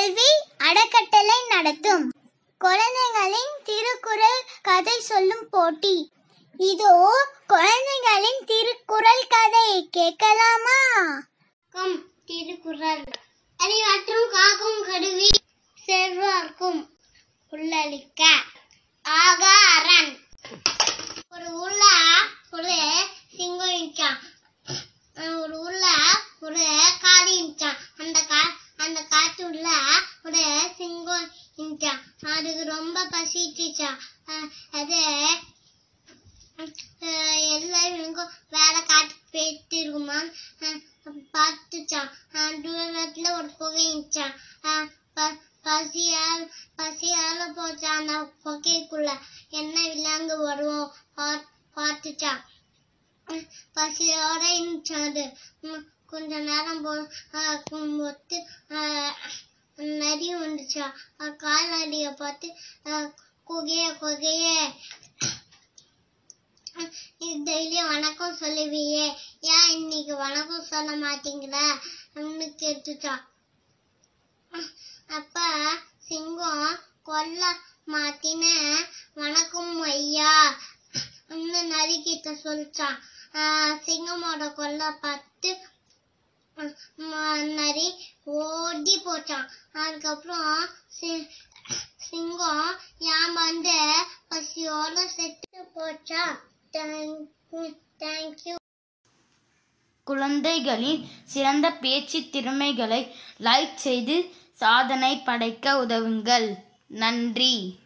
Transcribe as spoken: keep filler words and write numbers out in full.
கல்வி அறக்கட்டளை நடத்தும் குழந்தைகளின் திருக்குறள் கதை சொல்லும் போட்டி. இதோ குழந்தைகளின் திருக்குறள் கதை கேட்கலாமா? திருக்குறள். அறிவாற்றும் காக்கும் கருவி செல்வார்க்கும் உள்ளளிக்க ஆக அரண். ஒரு ஊர்ல ஒரு சிங்கம் இருந்துச்சான். ஒரு ஊர்ல ஒரு காடு இருந்துச்சான். அந்த கா அந்த காட்டுள்ள ஒரு சிங்கம் இருந்துச்சான். அதுக்கு ரொம்ப பசிச்சுச்சான். அது எல்லாரும் வேற காட்டுக்கு போயிட்டு இருக்குமா பார்த்துச்சான். தூரத்துல ஒரு புகை இருந்துச்சான். பசியால் பசியால போச்சான். அந்த புகைக்குள்ள என்ன விலங்கு வருவோம் பார்த்துச்சான். பசியோட இருந்துச்சான். அது கொஞ்ச நேரம் போத்து நரி வந்துச்சா. கால் நரிய பார்த்து குகைய குகைய டெய்லியும் வணக்கம் சொல்லுவியே, ஏன் இன்னைக்கு வணக்கம் சொல்ல மாட்டீங்கள கேட்டுச்சா. அப்ப சிங்கம் கொல்ல மாட்டின வணக்கம் ஐயா நரி கிட்ட சொல்லிச்சான். சிங்கமோட கொல்ல பார்த்து நரி ஓடி போச்சான். அதுக்கப்புறம் சிங்கம் ஏமாந்து பசியோட செத்து போச்சா. தேங்க்யூ. குழந்தைகளின் சிறந்த பேச்சு திறமைகளை லைக் செய்து சாதனை படைக்க உதவுங்கள். நன்றி.